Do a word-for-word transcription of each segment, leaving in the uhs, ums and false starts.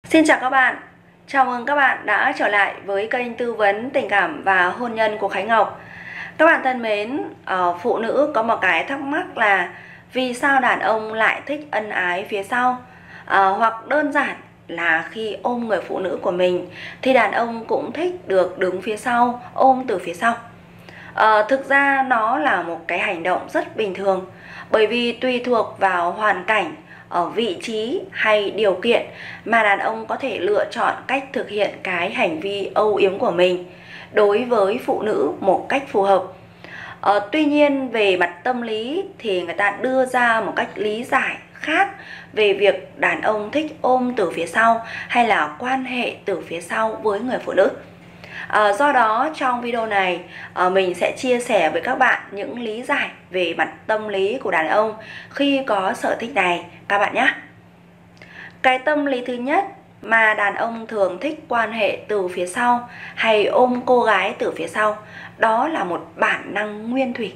Xin chào các bạn, chào mừng các bạn đã trở lại với kênh tư vấn tình cảm và hôn nhân của Khánh Ngọc. Các bạn thân mến, phụ nữ có một cái thắc mắc là vì sao đàn ông lại thích ân ái phía sau, à, hoặc đơn giản là khi ôm người phụ nữ của mình thì đàn ông cũng thích được đứng phía sau, ôm từ phía sau. À, thực ra nó là một cái hành động rất bình thường, bởi vì tùy thuộc vào hoàn cảnh, ở vị trí hay điều kiện mà đàn ông có thể lựa chọn cách thực hiện cái hành vi âu yếm của mình đối với phụ nữ một cách phù hợp. Ờ, tuy nhiên về mặt tâm lý thì người ta đưa ra một cách lý giải khác về việc đàn ông thích ôm từ phía sau hay là quan hệ từ phía sau với người phụ nữ. À, do đó trong video này à, mình sẽ chia sẻ với các bạn những lý giải về mặt tâm lý của đàn ông khi có sở thích này các bạn nhé. Cái tâm lý thứ nhất mà đàn ông thường thích quan hệ từ phía sau hay ôm cô gái từ phía sau, đó là một bản năng nguyên thủy.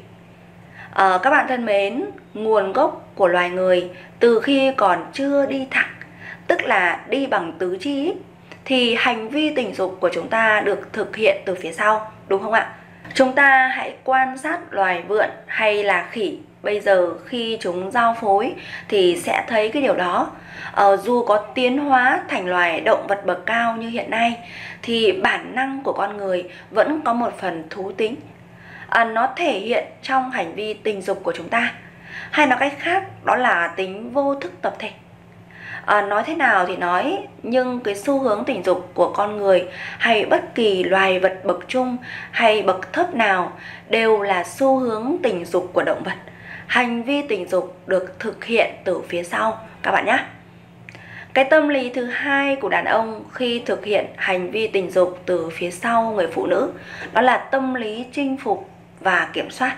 À, các bạn thân mến, nguồn gốc của loài người từ khi còn chưa đi thẳng, tức là đi bằng tứ chi, thì hành vi tình dục của chúng ta được thực hiện từ phía sau, đúng không ạ? Chúng ta hãy quan sát loài vượn hay là khỉ bây giờ khi chúng giao phối thì sẽ thấy cái điều đó. Ờ, dù có tiến hóa thành loài động vật bậc cao như hiện nay thì bản năng của con người vẫn có một phần thú tính. À, nó thể hiện trong hành vi tình dục của chúng ta, hay nói cách khác đó là tính vô thức tập thể. À, nói thế nào thì nói, nhưng cái xu hướng tình dục của con người hay bất kỳ loài vật bậc trung hay bậc thấp nào đều là xu hướng tình dục của động vật. Hành vi tình dục được thực hiện từ phía sau các bạn nhé. Cái tâm lý thứ hai của đàn ông khi thực hiện hành vi tình dục từ phía sau người phụ nữ, đó là tâm lý chinh phục và kiểm soát.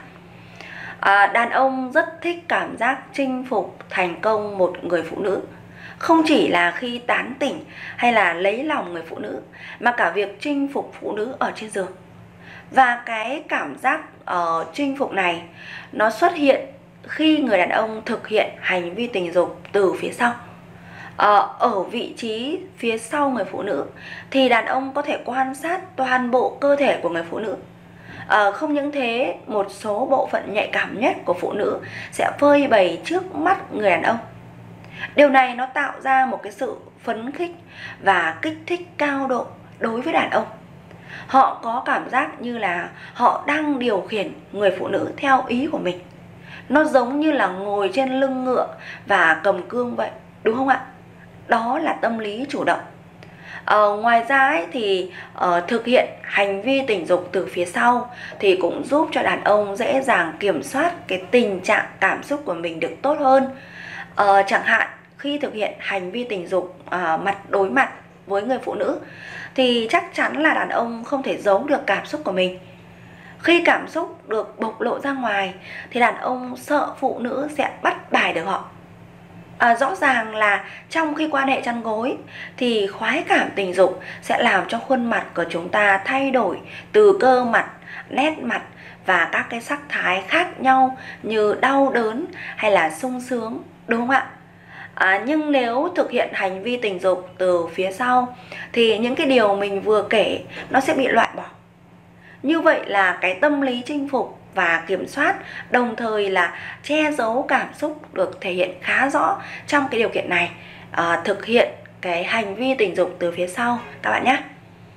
À, đàn ông rất thích cảm giác chinh phục thành công một người phụ nữ, không chỉ là khi tán tỉnh hay là lấy lòng người phụ nữ, mà cả việc chinh phục phụ nữ ở trên giường. Và cái cảm giác uh, chinh phục này nó xuất hiện khi người đàn ông thực hiện hành vi tình dục từ phía sau. Uh, ở vị trí phía sau người phụ nữ thì đàn ông có thể quan sát toàn bộ cơ thể của người phụ nữ. À, không những thế, một số bộ phận nhạy cảm nhất của phụ nữ sẽ phơi bày trước mắt người đàn ông. Điều này nó tạo ra một cái sự phấn khích và kích thích cao độ đối với đàn ông. Họ có cảm giác như là họ đang điều khiển người phụ nữ theo ý của mình. Nó giống như là ngồi trên lưng ngựa và cầm cương vậy, đúng không ạ? Đó là tâm lý chủ động. Ờ, ngoài ra ấy, thì uh, thực hiện hành vi tình dục từ phía sau thì cũng giúp cho đàn ông dễ dàng kiểm soát cái tình trạng cảm xúc của mình được tốt hơn. Ờ, chẳng hạn khi thực hiện hành vi tình dục uh, mặt đối mặt với người phụ nữ thì chắc chắn là đàn ông không thể giấu được cảm xúc của mình. Khi cảm xúc được bộc lộ ra ngoài thì đàn ông sợ phụ nữ sẽ bắt bài được họ. À, rõ ràng là trong khi quan hệ chăn gối thì khoái cảm tình dục sẽ làm cho khuôn mặt của chúng ta thay đổi từ cơ mặt, nét mặt và các cái sắc thái khác nhau như đau đớn hay là sung sướng, đúng không ạ? À, nhưng nếu thực hiện hành vi tình dục từ phía sau thì những cái điều mình vừa kể nó sẽ bị loại bỏ. Như vậy là cái tâm lý chinh phục và kiểm soát đồng thời là che giấu cảm xúc được thể hiện khá rõ trong cái điều kiện này, à, thực hiện cái hành vi tình dục từ phía sau các bạn nhé.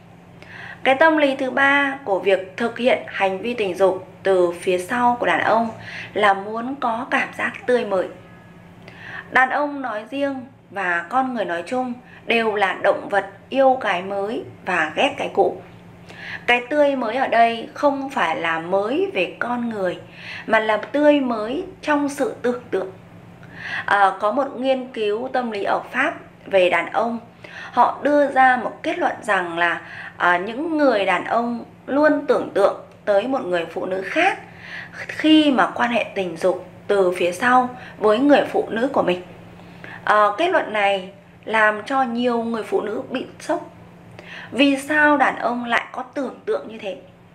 Cái tâm lý thứ ba của việc thực hiện hành vi tình dục từ phía sau của đàn ông là muốn có cảm giác tươi mới. Đàn ông nói riêng và con người nói chung đều là động vật yêu cái mới và ghét cái cũ. Cái tươi mới ở đây không phải là mới về con người, mà là tươi mới trong sự tưởng tượng. À, có một nghiên cứu tâm lý ở Pháp về đàn ông, họ đưa ra một kết luận rằng là à, những người đàn ông luôn tưởng tượng tới một người phụ nữ khác khi mà quan hệ tình dục từ phía sau với người phụ nữ của mình. À, kết luận này làm cho nhiều người phụ nữ bị sốc. Vì sao đàn ông lại có tưởng tượng như thế?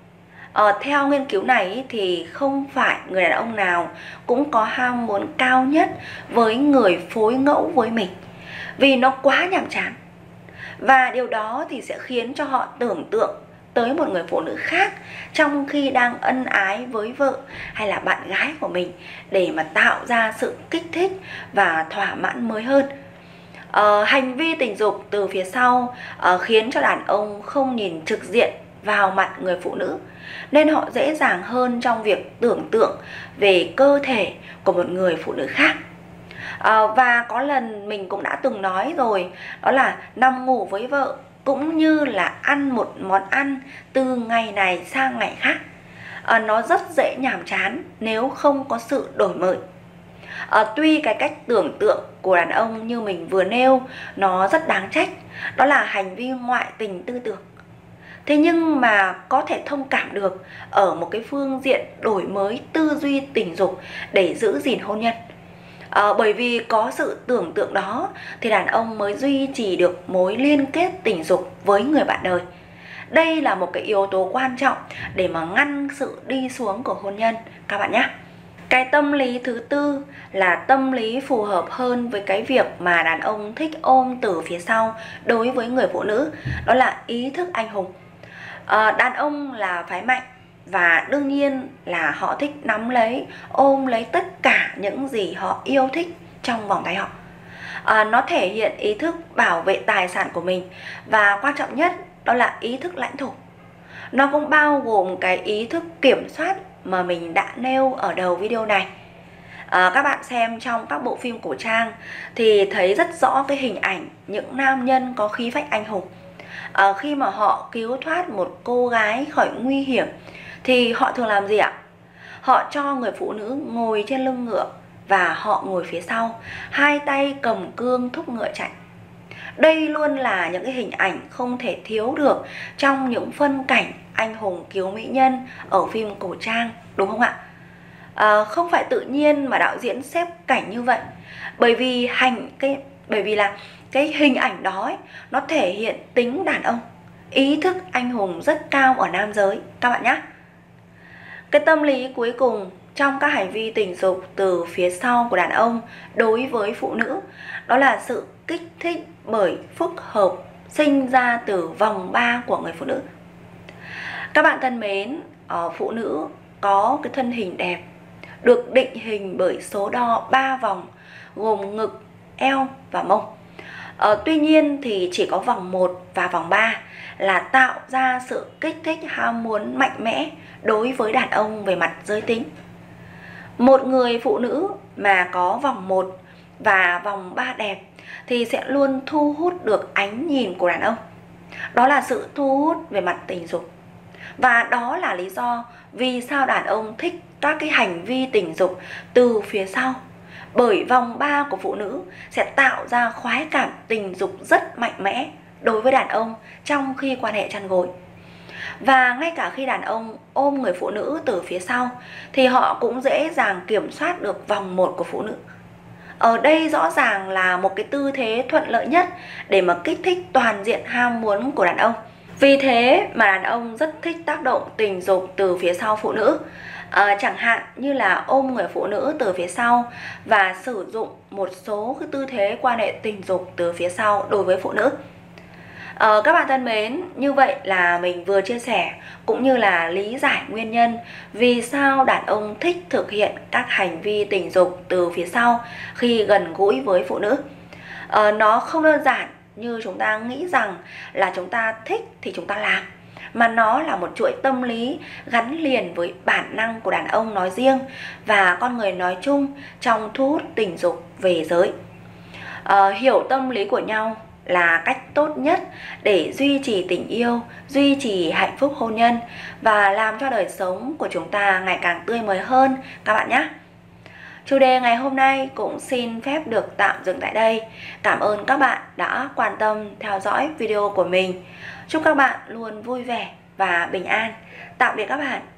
Ờ, theo nghiên cứu này thì không phải người đàn ông nào cũng có ham muốn cao nhất với người phối ngẫu với mình, vì nó quá nhàm chán. Và điều đó thì sẽ khiến cho họ tưởng tượng tới một người phụ nữ khác trong khi đang ân ái với vợ hay là bạn gái của mình, để mà tạo ra sự kích thích và thỏa mãn mới hơn. Ờ, hành vi tình dục từ phía sau uh, khiến cho đàn ông không nhìn trực diện vào mặt người phụ nữ, nên họ dễ dàng hơn trong việc tưởng tượng về cơ thể của một người phụ nữ khác. À, và có lần mình cũng đã từng nói rồi, đó là nằm ngủ với vợ cũng như là ăn một món ăn từ ngày này sang ngày khác. À, nó rất dễ nhàm chán nếu không có sự đổi mới. À, tuy cái cách tưởng tượng của đàn ông như mình vừa nêu nó rất đáng trách, đó là hành vi ngoại tình tư tưởng. Thế nhưng mà có thể thông cảm được ở một cái phương diện đổi mới tư duy tình dục để giữ gìn hôn nhân. À, bởi vì có sự tưởng tượng đó thì đàn ông mới duy trì được mối liên kết tình dục với người bạn đời. Đây là một cái yếu tố quan trọng để mà ngăn sự đi xuống của hôn nhân các bạn nhé. Cái tâm lý thứ tư là tâm lý phù hợp hơn với cái việc mà đàn ông thích ôm từ phía sau đối với người phụ nữ, đó là ý thức anh hùng. À, đàn ông là phái mạnh và đương nhiên là họ thích nắm lấy, ôm lấy tất cả những gì họ yêu thích trong vòng tay họ. À, nó thể hiện ý thức bảo vệ tài sản của mình, và quan trọng nhất đó là ý thức lãnh thổ. Nó cũng bao gồm cái ý thức kiểm soát mà mình đã nêu ở đầu video này. À, các bạn xem trong các bộ phim cổ trang thì thấy rất rõ cái hình ảnh những nam nhân có khí phách anh hùng. À, khi mà họ cứu thoát một cô gái khỏi nguy hiểm thì họ thường làm gì ạ? Họ cho người phụ nữ ngồi trên lưng ngựa và họ ngồi phía sau, hai tay cầm cương thúc ngựa chạy. Đây luôn là những cái hình ảnh không thể thiếu được trong những phân cảnh anh hùng cứu mỹ nhân ở phim cổ trang, đúng không ạ? À, không phải tự nhiên mà đạo diễn xếp cảnh như vậy, bởi vì hành cái bởi vì là cái hình ảnh đó ấy, nó thể hiện tính đàn ông, ý thức anh hùng rất cao ở nam giới các bạn nhé. Cái tâm lý cuối cùng trong các hành vi tình dục từ phía sau của đàn ông đối với phụ nữ, đó là sự kích thích bởi phức hợp sinh ra từ vòng ba của người phụ nữ. Các bạn thân mến, phụ nữ có cái thân hình đẹp, được định hình bởi số đo ba vòng gồm ngực, eo và mông. Ờ, tuy nhiên thì chỉ có vòng một và vòng ba là tạo ra sự kích thích ham muốn mạnh mẽ đối với đàn ông về mặt giới tính. Một người phụ nữ mà có vòng một và vòng ba đẹp thì sẽ luôn thu hút được ánh nhìn của đàn ông. Đó là sự thu hút về mặt tình dục. Và đó là lý do vì sao đàn ông thích các cái hành vi tình dục từ phía sau. Bởi vòng ba của phụ nữ sẽ tạo ra khoái cảm tình dục rất mạnh mẽ đối với đàn ông trong khi quan hệ chăn gối. Và ngay cả khi đàn ông ôm người phụ nữ từ phía sau thì họ cũng dễ dàng kiểm soát được vòng một của phụ nữ. Ở đây rõ ràng là một cái tư thế thuận lợi nhất để mà kích thích toàn diện ham muốn của đàn ông. Vì thế mà đàn ông rất thích tác động tình dục từ phía sau phụ nữ. À, chẳng hạn như là ôm người phụ nữ từ phía sau và sử dụng một số cái tư thế quan hệ tình dục từ phía sau đối với phụ nữ. À, các bạn thân mến, như vậy là mình vừa chia sẻ cũng như là lý giải nguyên nhân vì sao đàn ông thích thực hiện các hành vi tình dục từ phía sau khi gần gũi với phụ nữ. À, nó không đơn giản như chúng ta nghĩ rằng là chúng ta thích thì chúng ta làm, mà nó là một chuỗi tâm lý gắn liền với bản năng của đàn ông nói riêng và con người nói chung trong thu hút tình dục về giới. À, hiểu tâm lý của nhau là cách tốt nhất để duy trì tình yêu, duy trì hạnh phúc hôn nhân và làm cho đời sống của chúng ta ngày càng tươi mới hơn các bạn nhé. Chủ đề ngày hôm nay cũng xin phép được tạm dừng tại đây. Cảm ơn các bạn đã quan tâm theo dõi video của mình. Chúc các bạn luôn vui vẻ và bình an. Tạm biệt các bạn.